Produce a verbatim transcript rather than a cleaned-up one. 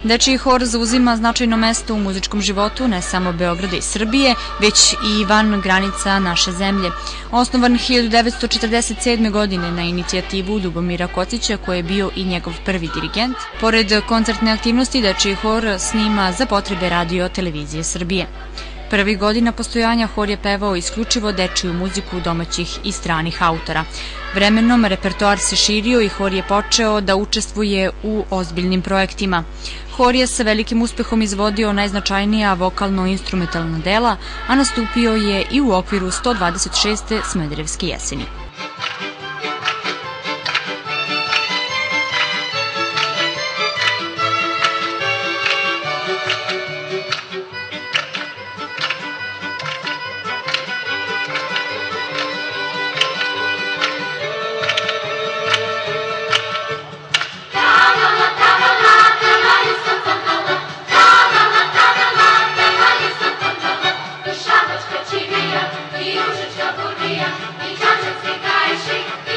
Dečiji hor zauzima značajno mesto u muzičkom životu ne samo Beograda i Srbije, već i van granica naše zemlje. Osnovan hiljadu devetsto četrdeset sedme. godine na inicijativu Ljubomira Kocića, koji je bio i njegov prvi dirigent, pored koncertne aktivnosti Dečiji hor snima za potrebe radio televizije Srbije. Prvih godina postojanja hor je pevao isključivo dečiju muziku domaćih i stranih autora. Vremenom repertoar se širio i hor je počeo da učestvuje u ozbiljnim projektima. Hor je sa velikim uspehom izvodio najznačajnija vokalno-instrumentalna dela, a nastupio je i u okviru sto dvadeset šeste. Smederevske jeseni. I Užička burgija, i Čačanski krajiši,